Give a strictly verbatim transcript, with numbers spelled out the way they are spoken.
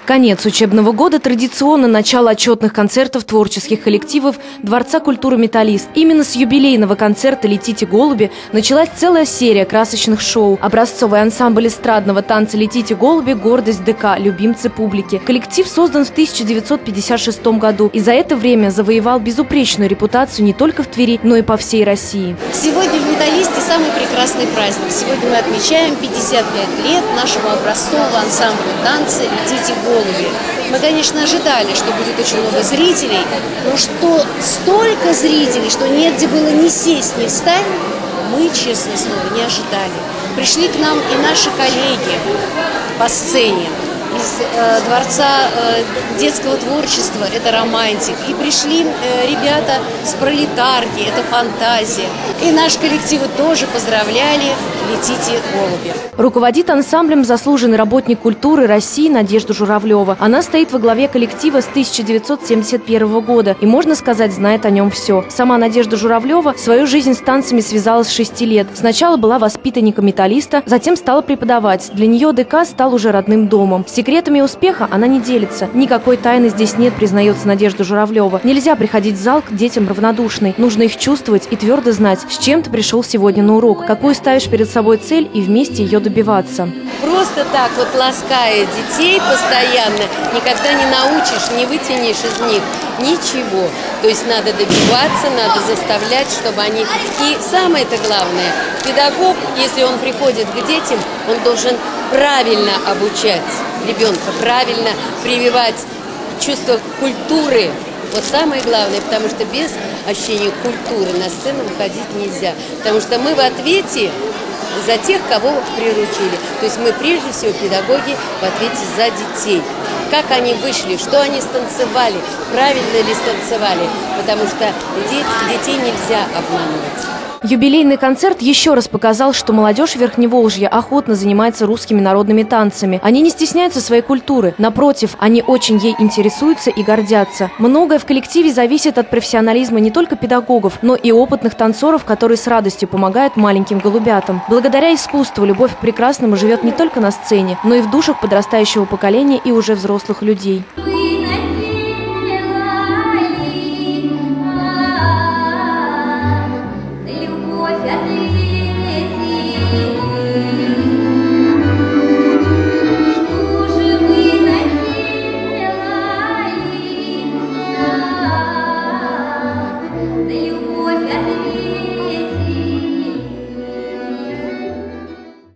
Конец учебного года – традиционно начало отчетных концертов творческих коллективов Дворца культуры «Металлист». Именно с юбилейного концерта «Летите, голуби» началась целая серия красочных шоу. Образцовый ансамбль эстрадного танца «Летите, голуби» – гордость ДК, любимцы публики. Коллектив создан в тысяча девятьсот пятьдесят шестом году и за это время завоевал безупречную репутацию не только в Твери, но и по всей России. Сегодня в «Металлисте» самый прекрасный праздник. Сегодня мы отмечаем пятьдесят пять лет нашему образцовому ансамблю танца «Летите, голуби». Мы, конечно, ожидали, что будет очень много зрителей, но что столько зрителей, что негде было ни сесть, ни встать, мы, честное слово, не ожидали. Пришли к нам и наши коллеги по сцене из э, Дворца э, детского творчества, это «Романтик». И пришли э, ребята с «Пролетарки», это «Фантазия». И наш коллектив тоже поздравляли «Летите, голуби». Руководит ансамблем заслуженный работник культуры России Надежда Журавлева. Она стоит во главе коллектива с тысяча девятьсот семьдесят первого года и, можно сказать, знает о нем все. Сама Надежда Журавлева свою жизнь с танцами связала с шести лет. Сначала была воспитанником «Металлиста», затем стала преподавать. Для нее ДК стал уже родным домом. Секретами успеха она не делится. Никакой тайны здесь нет, признается Надежда Журавлева. Нельзя приходить в зал к детям равнодушной. Нужно их чувствовать и твердо знать, с чем ты пришел сегодня на урок, какую ставишь перед собой цель и вместе ее добиваться. Просто так вот лаская детей постоянно, никогда не научишь, не вытянешь из них ничего. То есть надо добиваться, надо заставлять, чтобы они... И самое-то главное, педагог, если он приходит к детям, он должен правильно обучать ребенка, правильно прививать чувство культуры. Вот самое главное, потому что без ощущения культуры на сцену выходить нельзя. Потому что мы в ответе за тех, кого приручили. То есть мы прежде всего педагоги в ответе за детей. Как они вышли, что они станцевали, правильно ли станцевали. Потому что детей нельзя обманывать. Юбилейный концерт еще раз показал, что молодежь Верхневолжья охотно занимается русскими народными танцами. Они не стесняются своей культуры. Напротив, они очень ей интересуются и гордятся. Многое в коллективе зависит от профессионализма не только педагогов, но и опытных танцоров, которые с радостью помогают маленьким голубятам. Благодаря искусству любовь к прекрасному живет не только на сцене, но и в душах подрастающего поколения и уже взрослых людей.